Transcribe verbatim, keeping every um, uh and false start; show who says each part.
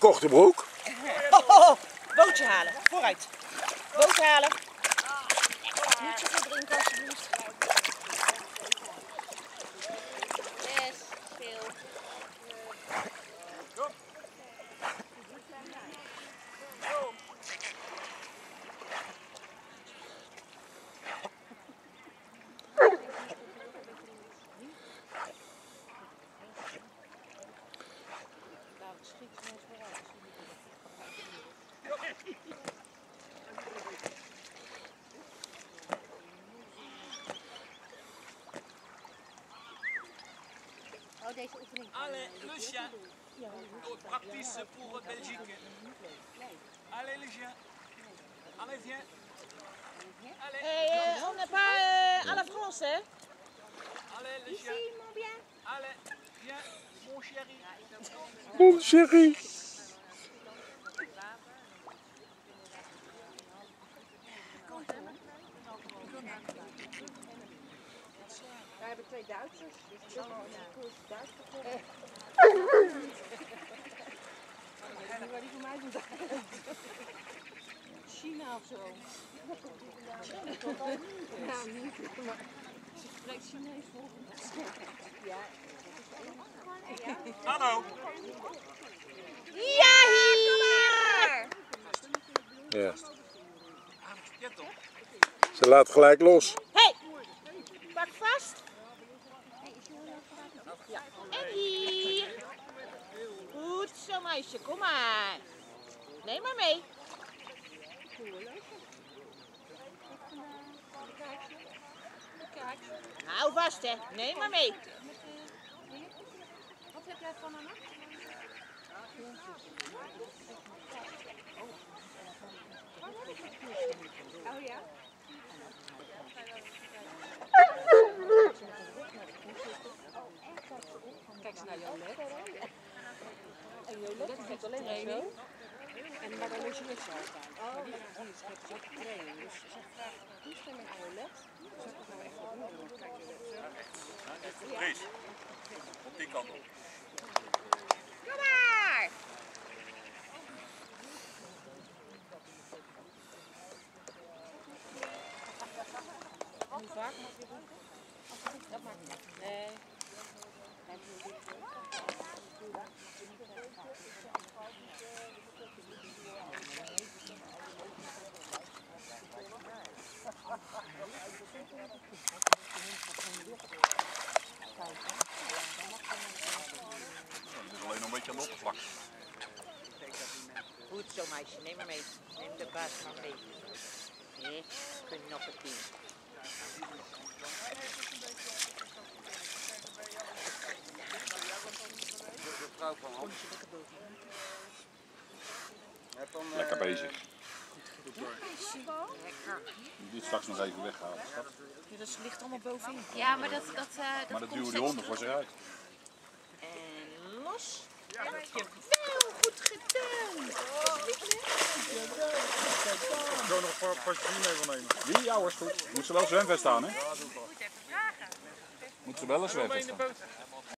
Speaker 1: korte broek.
Speaker 2: Oh, oh, oh. Bootje halen, vooruit. Boot halen. Niet zoveel drinken alsjeblieft.
Speaker 3: Yes, veel. Oh, deze oefening.
Speaker 4: Allez, Lucia. Praktische pour Belgique. Allez, Lucia. Allez, viens. Allez.
Speaker 2: Hey, euh, on n'est pas euh, à la France, hein?
Speaker 4: Allez, Lucia.
Speaker 3: Ici, mon bien.
Speaker 4: Allez, viens, mon chéri.
Speaker 1: Mon chéri.
Speaker 2: We hebben twee Duitsers. Dus het is een cursus Duits gekomen. Waar die voor mij doet. China of zo. Ja, niet. Maar ze spreekt Chinees volgens mij. Ja.
Speaker 4: Hallo.
Speaker 3: Ja, hier!
Speaker 1: Ja. Ze laat gelijk los.
Speaker 2: Hey, pak vast. Ja. En hier. Goed zo meisje, kom maar. Neem maar mee. Hou vast hè, neem maar mee.
Speaker 3: Wat heb jij van mama? Oh ja?
Speaker 2: Kijk eens naar Jolet. En Jolet gaat alleen maar zo. En maar dan moet je niet zo staan. Maar die, die is net zo training. Dus ze vraagt toestemming aan Jolet. Zal ik het nou echt wat doen? Dan kijk je zo.
Speaker 4: Dries, op die kant op.
Speaker 3: Kom maar!
Speaker 2: Hoe vaak mag je doen? Dat maakt niet uit. Nee.
Speaker 4: Dat is alleen nog een beetje aan de oppervlakte.
Speaker 2: Goed zo meisje, neem maar mee. Neem de baas maar mee. Nee, knoppertje.
Speaker 1: Lekker bezig.
Speaker 2: Lekker.
Speaker 1: Je moet straks nog even weghalen. Schat.
Speaker 2: Ja, dat ligt allemaal bovenin.
Speaker 3: Ja, maar dat, dat, uh, dat
Speaker 1: Maar dat
Speaker 3: komt
Speaker 1: duwen die
Speaker 3: steeds
Speaker 1: honden voor
Speaker 3: terug.
Speaker 1: zich uit.
Speaker 2: En los. Ja, dat heb je wel goed gedaan.
Speaker 5: Ik zou nog een paar passagiers mee wil nemen.
Speaker 1: Wie? Ja hoor, is goed. Moet ze wel zwemvest aan, hè?
Speaker 3: Moet even vragen.
Speaker 1: Moet ze wel een zwemvest aan.